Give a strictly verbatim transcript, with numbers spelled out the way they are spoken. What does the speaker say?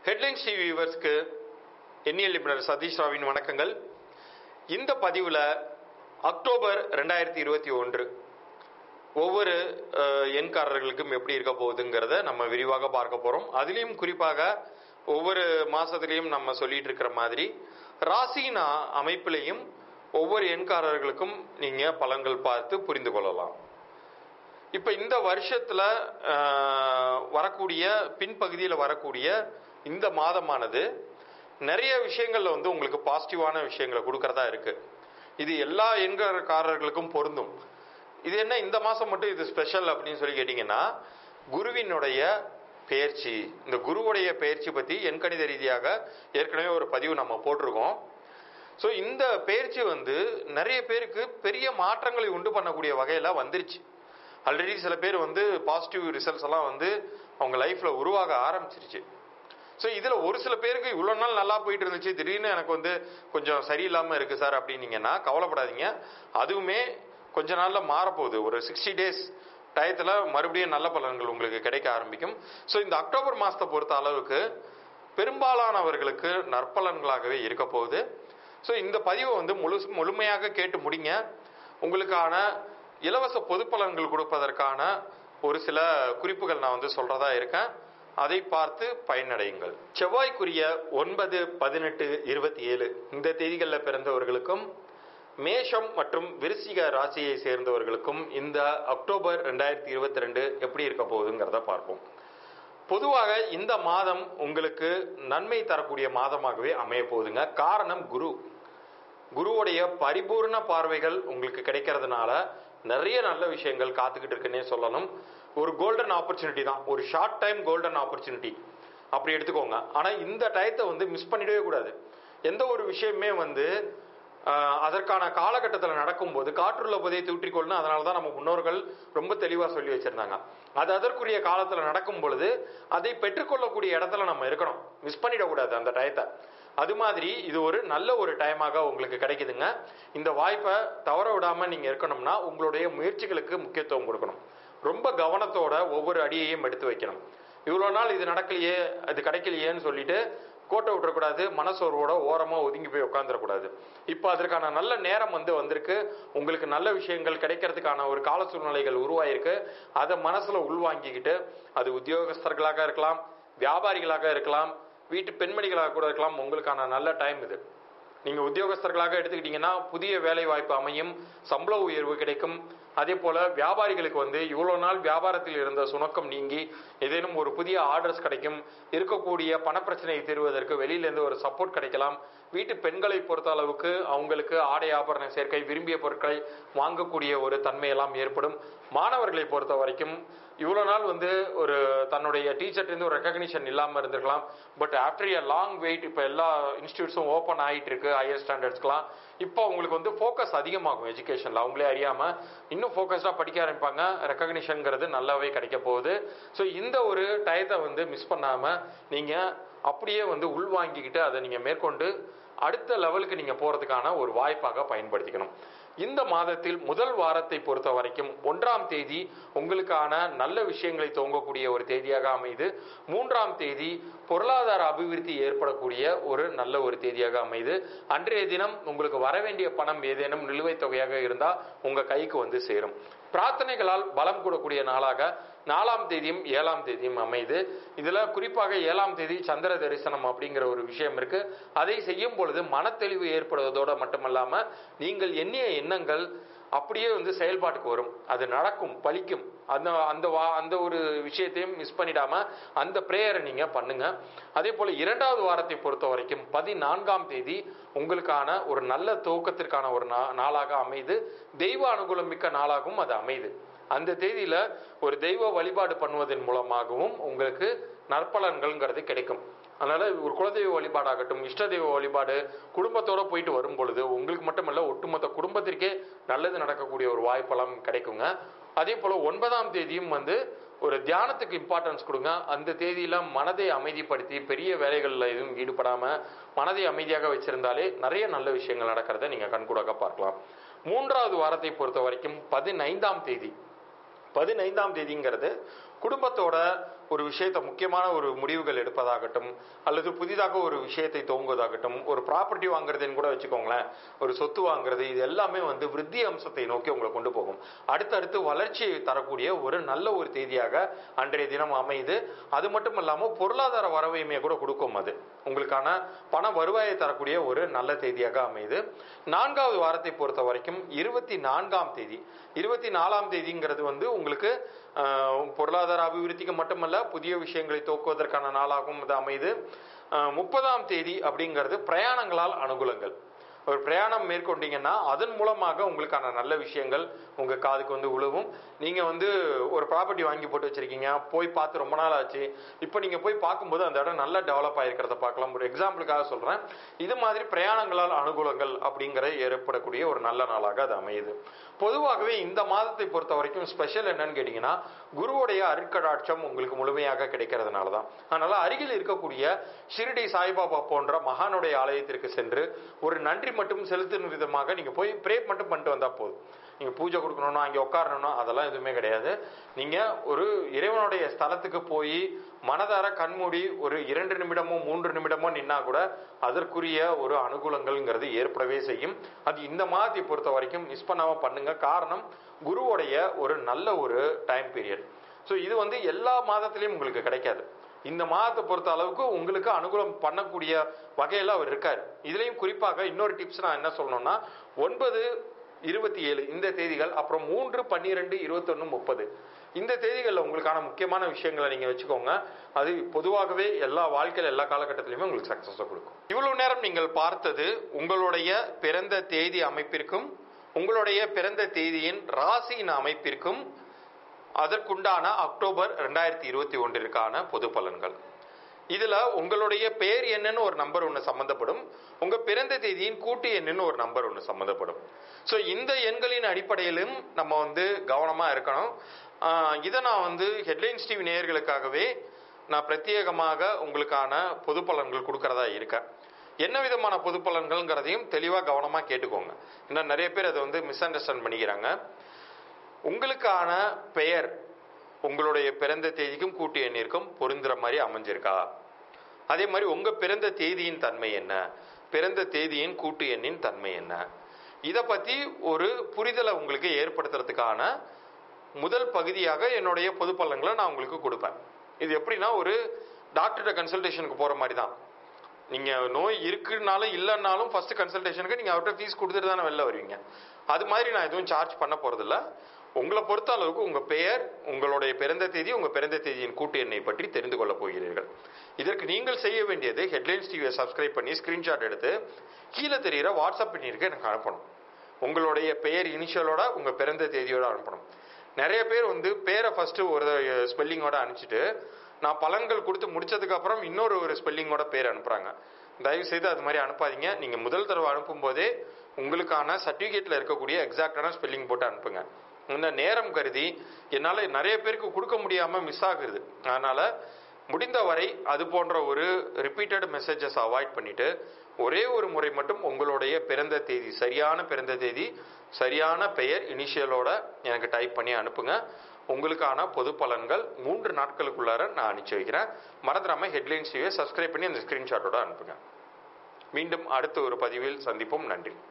Headlines TV வியூவர்ஸ்க்கு எண்ணியல் நிபுணர் சதீஷ் ராவின் வணக்கங்கள். இந்த பதிவில் அக்டோபர் ரெண்டாயிரத்தி இருபத்தி ஒன்று ஒவ்வொரு எண்காரர்களுக்கும் எப்படி இருக்க போகுதுங்கிறத நம்ம விரிவாக பார்க்க போகிறோம். அதுலேயும் குறிப்பாக ஒவ்வொரு மாதத்துலேயும் நம்ம சொல்லிட்டு இருக்கிற மாதிரி ராசியின் அமைப்பிலையும் ஒவ்வொரு எண்காரர்களுக்கும் நீங்கள் பலன்கள் பார்த்து புரிந்து கொள்ளலாம். இப்போ இந்த வருஷத்தில் வரக்கூடிய பின்பகுதியில் வரக்கூடிய இந்த மாதமானது நிறைய விஷயங்கள்ல வந்து உங்களுக்கு பாசிட்டிவான விஷயங்களை கொடுக்கறதா இருக்கு. இது எல்லா எண்காரர்களுக்கும் பொருந்தும். இது என்ன இந்த மாதம் மட்டும் இது ஸ்பெஷல் அப்படின்னு சொல்லி கேட்டிங்கன்னா, குருவினுடைய பெயர்ச்சி. இந்த குருவுடைய பெயர்ச்சி பற்றி எண்கணித ரீதியாக ஏற்கனவே ஒரு பதிவு நம்ம போட்டிருக்கோம். ஸோ இந்த பெயர்ச்சி வந்து நிறைய பேருக்கு பெரிய மாற்றங்களை உண்டு பண்ணக்கூடிய வகையில் வந்துருச்சு. ஆல்ரெடி சில பேர் வந்து பாசிட்டிவ் ரிசல்ட்ஸ் எல்லாம் வந்து அவங்க லைஃப்பில் உருவாக ஆரம்பிச்சிருச்சு. ஸோ இதில் ஒரு சில பேருக்கு இவ்வளோ நாள் நல்லா போயிட்டு இருந்துச்சு, திடீர்னு எனக்கு வந்து கொஞ்சம் சரியில்லாமல் இருக்குது சார் அப்படின்னீங்கன்னா கவலைப்படாதீங்க. அதுவுமே கொஞ்ச நாளில் மாறப்போகுது. ஒரு சிக்ஸ்டி டேஸ் டயத்தில் மறுபடியும் நல்ல பலன்கள் உங்களுக்கு கிடைக்க ஆரம்பிக்கும். ஸோ இந்த அக்டோபர் மாதத்தை பொறுத்த அளவுக்கு பெரும்பாலானவர்களுக்கு நற்பலன்களாகவே இருக்க போகுது. ஸோ இந்த பதிவை வந்து முழு முழுமையாக கேட்டு முடிங்க. உங்களுக்கான இலவச பொது பலன்கள் கொடுப்பதற்கான ஒரு சில குறிப்புகள் நான் வந்து சொல்றதா இருக்கேன். அதை பார்த்து பயனடையுங்கள். செவ்வாய்க்குரிய ஒன்பது பதினெட்டு இருபத்தி ஏழு இந்த தேதிகளில் பிறந்தவர்களுக்கும் மேஷம் மற்றும் விருச்சிக ராசியை சேர்ந்தவர்களுக்கும் இந்த அக்டோபர் ரெண்டாயிரத்தி இருபத்தி ரெண்டு எப்படி இருக்க போகுதுங்கிறத பார்ப்போம். பொதுவாக இந்த மாதம் உங்களுக்கு நன்மை தரக்கூடிய மாதமாகவே அமைய போகுதுங்க. காரணம் குரு. குருவுடைய பரிபூர்ண பார்வைகள் உங்களுக்கு கிடைக்கிறதுனால நிறைய நல்ல விஷயங்கள் காத்துக்கிட்டு இருக்குன்னே சொல்லணும். ஒரு கோல்டன் ஆப்பர்ச்சுனிட்டி தான், ஒரு ஷார்ட் டைம் கோல்டன் ஆப்பர்ச்சுனிட்டி அப்படி எடுத்துக்கோங்க. ஆனால் இந்த டயத்தை வந்து மிஸ் பண்ணிடவே கூடாது. எந்த ஒரு விஷயமே வந்து அதற்கான காலகட்டத்தில் நடக்கும்போது காற்றுள்ள போதே தூற்றிக்கொள்ளணும். அதனால தான் நம்ம முன்னோர்கள் ரொம்ப தெளிவாக சொல்லி வச்சிருந்தாங்க. அது அதற்குரிய காலத்தில் நடக்கும் பொழுது அதை பெற்றுக்கொள்ளக்கூடிய இடத்துல நம்ம இருக்கணும், மிஸ் பண்ணிடக்கூடாது அந்த டயத்தை. அது மாதிரி இது ஒரு நல்ல ஒரு டைமாக உங்களுக்கு கிடைக்குதுங்க. இந்த வாய்ப்பை தவற விடாமல் நீங்கள் இருக்கணும்னா உங்களுடைய முயற்சிகளுக்கு முக்கியத்துவம் கொடுக்கணும். ரொம்ப கவனத்தோட ஒவ்வொரு அடியையும் எடுத்து வைக்கணும். இவ்வளோ நாள் இது நடக்கலையே, அது கிடைக்கலையேன்னு சொல்லிட்டு கோட்டை விட்டுறக்கூடாது, மனசோர்வோட ஓரமாக ஒதுங்கி போய் உட்காந்துடக்கூடாது. இப்போ அதற்கான நல்ல நேரம் வந்து வந்திருக்கு. உங்களுக்கு நல்ல விஷயங்கள் கிடைக்கிறதுக்கான ஒரு கால சூழ்நிலைகள் உருவாயிருக்கு. அதை மனசுல உள்வாங்கிக்கிட்டு, அது உத்தியோகஸ்தர்களாக இருக்கலாம், வியாபாரிகளாக இருக்கலாம், வீட்டு பெண்மணிகளாக கூட இருக்கலாம், உங்களுக்கான நல்ல டைம் இது. நீங்க உத்தியோகஸ்தர்களாக எடுத்துக்கிட்டீங்கன்னா புதிய வேலை வாய்ப்பு அமையும், சம்பள உயர்வு கிடைக்கும். அதே போல வியாபாரிகளுக்கு வந்து இவ்வளவு நாள் வியாபாரத்தில் இருந்த சுணக்கம் நீங்கி ஏதேனும் ஒரு புதிய ஆர்டர்ஸ் கிடைக்கும். இருக்கக்கூடிய பணப்பிரச்சனையை தீர்வதற்கு வெளியிலேருந்து ஒரு சப்போர்ட் கிடைக்கலாம். வீட்டு பெண்களை பொறுத்த அளவுக்கு அவங்களுக்கு ஆடை ஆபரண சேர்க்கை, விரும்பிய பொருட்களை வாங்கக்கூடிய ஒரு தன்மையெல்லாம் ஏற்படும். மாணவர்களை பொறுத்த வரைக்கும் இவ்வளோ நாள் வந்து ஒரு தன்னுடைய டீச்சர்லேருந்து ஒரு ரெக்கக்னிஷன் இல்லாமல் இருந்திருக்கலாம். But after a long wait இப்போ எல்லா இன்ஸ்டியூட்ஸும் ஓப்பன் ஆகிட்டு இருக்கு ஹையர் ஸ்டாண்டர்ட்ஸ்க்குலாம். இப்போ அவங்களுக்கு வந்து ஃபோக்கஸ் அதிகமாகும் எஜுகேஷனில். அவங்களே அறியாமல் இன்னும் ஃபோக்கஸ்டாக படிக்க ஆரம்பிப்பாங்க. ரெக்கக்னிஷன்ங்கிறது நல்லாவே கிடைக்க போகுது. ஸோ இந்த ஒரு டயத்தை வந்து மிஸ் பண்ணாமல் நீங்கள் அப்படியே வந்து உள்வாங்கிக்கிட்டு அதை நீங்கள் மேற்கொண்டு அடுத்த லெவலுக்கு நீங்கள் போகிறதுக்கான ஒரு வாய்ப்பாக பயன்படுத்திக்கணும். இந்த மாதத்தில் முதல் வாரத்தை பொறுத்த வரைக்கும் ஒன்றாம் தேதி உங்களுக்கான நல்ல விஷயங்களை துவங்கக்கூடிய ஒரு தேதியாக அமைது. மூன்றாம் தேதி பொருளாதார அபிவிருத்தி ஏற்படக்கூடிய ஒரு நல்ல ஒரு தேதியாக அமைது. அன்றைய தினம் உங்களுக்கு வரவேண்டிய பணம் ஏதேனும் நிலுவைத் தொகையாக இருந்தால் உங்கள் கைக்கு வந்து சேரும். பிரார்த்தனைகளால் பலம் கூடக்கூடிய நாளாக நாலாம் தேதியும் ஏழாம் தேதியும் அமைது. இதுல குறிப்பாக ஏழாம் தேதி சந்திர தரிசனம் அப்படிங்கிற ஒரு விஷயம் இருக்கு. அதை செய்யும் பொழுது மனத்தெளிவு ஏற்படுவதோடு மட்டுமல்லாம நீங்கள் எண்ணிய எண்ணங்கள் அப்படியே வந்து செயல்பாட்டுக்கு வரும், அது நடக்கும், பலிக்கும். அந்த அந்த வா அந்த ஒரு விஷயத்தையும் மிஸ் பண்ணிடாம அந்த பிரேயரை நீங்க பண்ணுங்க. அதே போல இரண்டாவது வாரத்தை பொறுத்த வரைக்கும் பதினான்காம் தேதி உங்களுக்கான ஒரு நல்ல துவக்கத்திற்கான ஒரு நாளாக அமைது. தெய்வ அனுகூலம் மிக்க நாளாகவும் அது அமைது. அந்த தேதியில ஒரு தெய்வ வழிபாடு பண்ணுவதன் மூலமாகவும் உங்களுக்கு நற்பலன்கள்ங்கிறது கிடைக்கும். அதனால ஒரு குலதெய்வ வழிபாடாகட்டும், இஷ்ட தெய்வ வழிபாடு குடும்பத்தோட போயிட்டு வரும் பொழுது உங்களுக்கு மட்டுமல்ல ஒட்டுமொத்த குடும்பத்திற்கே நல்லது நடக்கக்கூடிய ஒரு வாய்ப்பெல்லாம் கிடைக்குங்க. அதே போல ஒன்பதாம் தேதியும் வந்து ஒரு தியானத்துக்கு இம்பார்ட்டன்ஸ் கொடுங்க. அந்த தேதியில மனதை அமைதிப்படுத்தி பெரிய வேலைகளில் எதுவும் ஈடுபடாம மனதை அமைதியாக வச்சிருந்தாலே நிறைய நல்ல விஷயங்கள் நடக்கிறத நீங்க கண்கூடாக பார்க்கலாம். மூன்றாவது வாரத்தை பொறுத்த வரைக்கும் பதினைந்தாம் தேதி பதினைந்தாம் தேதிங்கிறது குடும்பத்தோட ஒரு விஷயத்தை முக்கியமான ஒரு முடிவுகள் எடுப்பதாகட்டும், அல்லது புதிதாக ஒரு விஷயத்தை துவங்குவதாகட்டும், ஒரு ப்ராப்பர்ட்டி வாங்குறதுன்னு கூட வச்சுக்கோங்களேன், ஒரு சொத்து வாங்குறது, இது எல்லாமே வந்து விருத்தி அம்சத்தை நோக்கி உங்களை கொண்டு போகும். அடுத்தடுத்து வளர்ச்சியை தரக்கூடிய ஒரு நல்ல ஒரு தேதியாக அன்றைய தினம் அமைது. அது மட்டும் இல்லாமல் பொருளாதார வரவையுமே கூட கொடுக்கும். அது உங்களுக்கான பண வருவாயை தரக்கூடிய ஒரு நல்ல தேதியாக அமைது. நான்காவது வாரத்தை பொறுத்த வரைக்கும் இருபத்தி நான்காம் தேதி இருபத்தி நாலாம் தேதிங்கிறது வந்து உங்களுக்கு பொருளாதார அபிவிருத்திக்கு மட்டுமல்ல, புதிய விஷயங்களை துவக்குவதற்கான நாளாகவும் இது அமைது. முப்பதாம் தேதி அப்படிங்கிறது பிரயாணங்களால் அனுகூலங்கள். ஒரு பிரயாணம் மேற்கொண்டீங்கன்னா அதன் மூலமாக உங்களுக்கான நல்ல விஷயங்கள் உங்க காதுக்கு வந்து உழுவும். நீங்க வந்து ஒரு ப்ராப்பர்ட்டி வாங்கி போட்டு வச்சிருக்கீங்க, போய் பார்த்து ரொம்ப நாள் ஆச்சு, இப்போ நீங்க போய் பார்க்கும்போது அந்த இடம் நல்லா டெவலப் ஆயிருக்கிறத பார்க்கலாம். ஒரு எக்ஸாம்பிளுக்காக சொல்றேன். இது மாதிரி பிரயாணங்களால் அனுகூலங்கள் அப்படிங்கிற ஏற்படக்கூடிய ஒரு நல்ல நாளாக அது அமையுது. பொதுவாகவே இந்த மாதத்தை பொறுத்த வரைக்கும் ஸ்பெஷல் என்னன்னு கேட்டீங்கன்னா, குருவுடைய அருட்கடாட்சம் உங்களுக்கு முழுமையாக கிடைக்கிறதுனால தான். அதனால அருகில் இருக்கக்கூடிய ஷிரடி சாய்பாபா போன்ற மகானுடைய ஆலயத்திற்கு சென்று ஒரு நன்றி மட்டும் செலுத்தும் விதமாக நீங்க போய் ப்ரே மட்டும் பண்ணிட்டு வந்தா போதும். நீங்க பூஜை கொடுக்கணும்னா, அங்கே உட்காரணும்னா அதெல்லாம் எதுவுமே கிடையாது. நீங்க ஒரு இறைவனுடைய ஸ்தலத்துக்கு போய் மனதார கண்மூடி ஒரு இரண்டு நிமிடமோ மூன்று நிமிடமோ நின்னா கூட அதற்குரிய ஒரு அனுகூலங்கள்ங்கிறது ஏற்படவே செய்யும். அது இந்த மாதத்தை பொறுத்த வரைக்கும் மிஸ் பண்ணாம பண்ணுங்க. காரணம், குருவுடைய ஒரு நல்ல ஒரு டைம் பீரியட். ஸோ இது வந்து எல்லா மாதத்திலையும் உங்களுக்கு கிடைக்காது. இந்த மாதத்தை பொறுத்த அளவுக்கு உங்களுக்கு அனுகூலம் பண்ணக்கூடிய வகையில் அவர் இருக்கார். இதுலையும் குறிப்பாக இன்னொரு டிப்ஸ் நான் என்ன சொல்லணும்னா, ஒன்பது இருபத்தி ஏழு இந்த தேதிகள், அப்புறம் மூன்று பன்னிரெண்டு இருபத்தி ஒன்று முப்பது இந்த தேதிகளில் உங்களுக்கான முக்கியமான விஷயங்களை நீங்க வச்சுக்கோங்க. அது பொதுவாகவே எல்லா வாழ்க்கையில் எல்லா காலகட்டத்திலுமே உங்களுக்கு சக்சஸை கொடுக்கும். இவ்வளவு நேரம் நீங்கள் பார்த்தது உங்களுடைய பிறந்த தேதி அமைப்பிற்கும் உங்களுடைய பிறந்த தேதியின் ராசியின் அமைப்பிற்கும் அதற்குண்டான அக்டோபர் ரெண்டாயிரத்தி இருபத்தி ஒன்றிற்கான பொது பலன்கள். இதுல உங்களுடைய பெயர் என்னன்னு ஒரு நம்பர் ஒன்று சம்பந்தப்படும், உங்க பிறந்த தேதியின் கூட்டு எண்ணுன்னு ஒரு நம்பர் ஒன்று சம்பந்தப்படும். ஸோ இந்த எண்களின் அடிப்படையிலும் நம்ம வந்து கவனமா இருக்கணும். இதை நான் வந்து ஹெட்லைன்ஸ் டிவி நேயர்களுக்காகவே நான் பிரத்யேகமாக உங்களுக்கான பொது பலன்கள் கொடுக்கறதா இருக்கேன். என்ன விதமான பொது பலன்கள்ங்கிறதையும் தெளிவா கவனமா கேட்டுக்கோங்க. இன்னும் நிறைய பேர் அதை வந்து மிஸ் அண்டர்ஸ்டாண்ட் பண்ணிக்கிறாங்க. உங்களுக்கான பெயர் உங்களுடைய பிறந்த தேதிக்கும் கூட்டு எண்ணிற்கும் பொருந்துற மாதிரி அமைஞ்சிருக்கா? அதே மாதிரி உங்க பிறந்த தேதியின் தன்மை என்ன, பிறந்த தேதியின் கூட்டு எண்ணின் தன்மை என்ன, இதை பத்தி ஒரு புரிதலை உங்களுக்கு ஏற்படுத்துறதுக்கான முதல் பகுதியாக என்னுடைய பொது பலன்களை நான் உங்களுக்கு கொடுப்பேன். இது எப்படின்னா, ஒரு டாக்டர்கிட்ட கன்சல்டேஷனுக்கு போற மாதிரி தான். நீங்க நோய் இருக்குனாலும் இல்லைன்னாலும் ஃபர்ஸ்ட் கன்சல்டேஷனுக்கு நீங்க அவர்கிட்ட ஃபீஸ் கொடுத்துட்டு தானே வெளில வருவீங்க. அது மாதிரி நான் எதுவும் சார்ஜ் பண்ண போறதில்ல. உங்களை பொறுத்த அளவுக்கு உங்க பெயர், உங்களுடைய பிறந்த தேதி, உங்க பிறந்த தேதியின் கூட்டு எண்ணை பற்றி தெரிந்து கொள்ள போகிறீர்கள். இதற்கு நீங்கள் செய்ய வேண்டியது, ஹெட்லைன்ஸ் டிவியை சப்ஸ்கிரைப் பண்ணி ஸ்கிரீன்ஷாட் எடுத்து கீழே தெரிகிற வாட்ஸ்அப் எண்ணிற்கு எனக்கு அனுப்பணும். உங்களுடைய பெயர் இனிஷியலோட உங்க பிறந்த தேதியோட அனுப்பணும். நிறைய பேர் வந்து பேரை ஃபர்ஸ்ட் ஒரு ஸ்பெல்லிங்கோட அனுப்பிச்சிட்டு நான் பலன்கள் கொடுத்து முடிச்சதுக்கு அப்புறம் இன்னொரு ஒரு ஸ்பெல்லிங்கோட பேர் அனுப்புறாங்க. தயவு செய்து அது மாதிரி அனுப்பாதீங்க. நீங்க முதல் தடவை அனுப்பும் போதே உங்களுக்கான சர்டிபிகேட்ல இருக்கக்கூடிய எக்ஸாக்டான ஸ்பெல்லிங் போட்டு அனுப்புங்க. இந்த நேரம் கருதி என்னால நிறைய பேருக்கு கொடுக்க முடியாம மிஸ் ஆகுது. அதனால முடிந்த வரை அது போன்ற ஒரு ரிப்பீட்டட் மெசேஜஸ் அவாய்ட் பண்ணிட்டு ஒரே ஒரு முறை மட்டும் உங்களுடைய பிறந்த தேதி, சரியான பிறந்த தேதி, சரியான பெயர் இனிஷியலோட எனக்கு டைப் பண்ணி அனுப்புங்க. உங்களுக்கான பொது பலன்கள் மூன்று நாட்களுக்குள்ளார நான் அனுப்பிச்சு வைக்கிறேன். மறந்துடாம ஹெட்லைன்ஸ் டிவியை சப்ஸ்கிரைப் பண்ணி அந்த ஸ்கிரீன்ஷாட்டோட அனுப்புங்க. மீண்டும் அடுத்த ஒரு பதிவில் சந்திப்போம். நன்றி.